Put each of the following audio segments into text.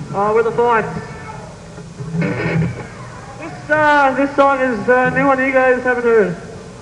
We're the Fonts. This song is a new one that you guys haven't heard.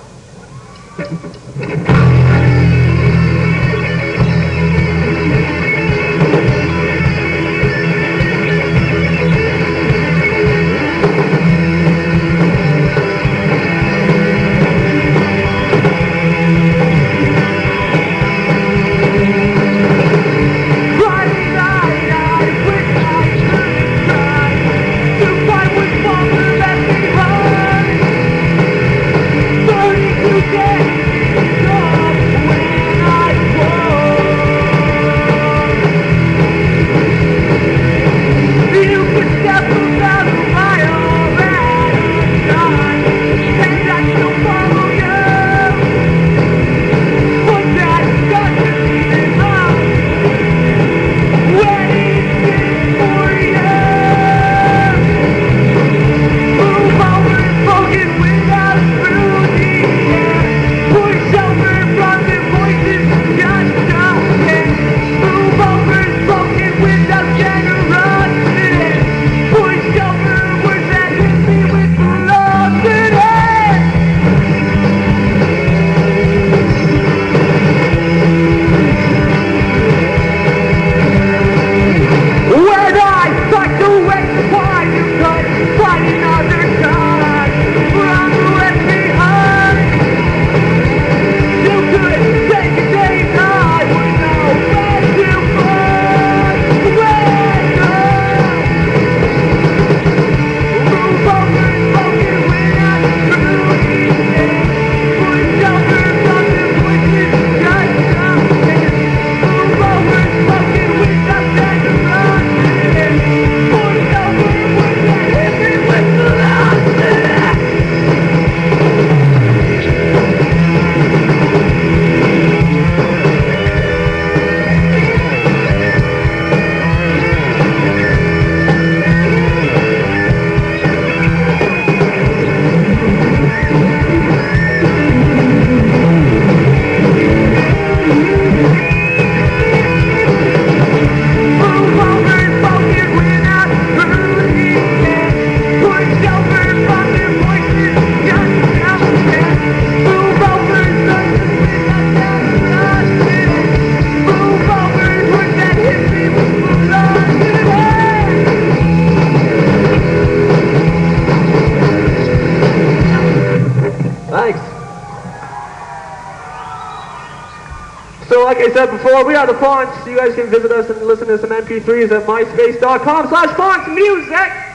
So like I said before, we are the Fonts. You guys can visit us and listen to some MP3s at myspace.com/fontsmusic.